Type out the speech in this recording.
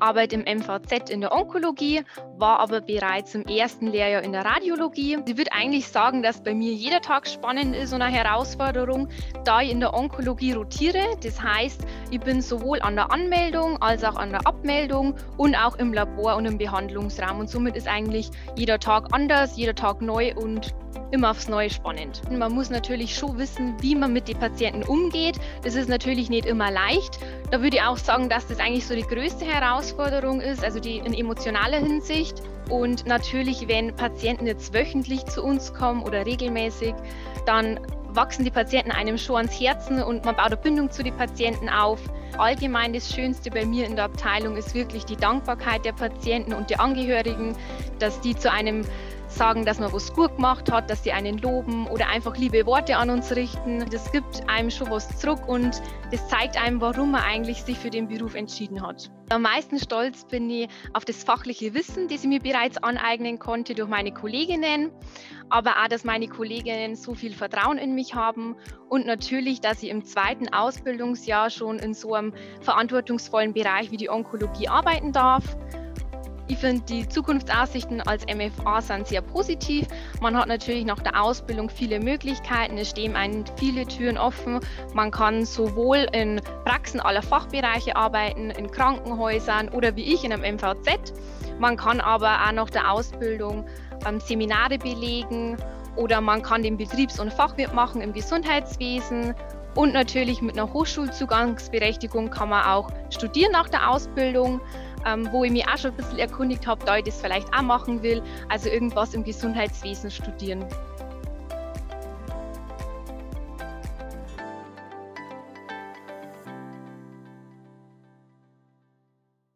arbeite im MVZ in der Onkologie, war aber bereits im ersten Lehrjahr in der Radiologie. Ich würde eigentlich sagen, dass bei mir jeder Tag spannend ist und eine Herausforderung, da ich in der Onkologie rotiere. Das heißt, ich bin sowohl an der Anmeldung als auch an der Abmeldung und auch im Labor und im Behandlungsraum. Und somit ist eigentlich jeder Tag anders, jeder Tag neu und immer aufs Neue spannend. Man muss natürlich schon wissen, wie man mit den Patienten umgeht. Das ist natürlich nicht immer leicht. Da würde ich auch sagen, dass das eigentlich so die größte Herausforderung ist, also die in emotionaler Hinsicht. Und natürlich, wenn Patienten jetzt wöchentlich zu uns kommen oder regelmäßig, dann wachsen die Patienten einem schon ans Herzen und man baut eine Bindung zu den Patienten auf. Allgemein das Schönste bei mir in der Abteilung ist wirklich die Dankbarkeit der Patienten und der Angehörigen, dass die zu einem sagen, dass man was gut gemacht hat, dass sie einen loben oder einfach liebe Worte an uns richten. Das gibt einem schon was zurück und das zeigt einem, warum man eigentlich sich für den Beruf entschieden hat. Am meisten stolz bin ich auf das fachliche Wissen, das ich mir bereits aneignen konnte durch meine Kolleginnen, aber auch, dass meine Kolleginnen so viel Vertrauen in mich haben und natürlich, dass ich im zweiten Ausbildungsjahr schon in so einem verantwortungsvollen Bereich wie die Onkologie arbeiten darf. Ich finde, die Zukunftsaussichten als MFA sind sehr positiv. Man hat natürlich nach der Ausbildung viele Möglichkeiten. Es stehen einem viele Türen offen. Man kann sowohl in Praxen aller Fachbereiche arbeiten, in Krankenhäusern oder wie ich in einem MVZ. Man kann aber auch nach der Ausbildung Seminare belegen oder man kann den Betriebs- und Fachwirt machen im Gesundheitswesen. Und natürlich mit einer Hochschulzugangsberechtigung kann man auch studieren nach der Ausbildung. Wo ich mich auch schon ein bisschen erkundigt habe, da ich das vielleicht auch machen will, also irgendwas im Gesundheitswesen studieren.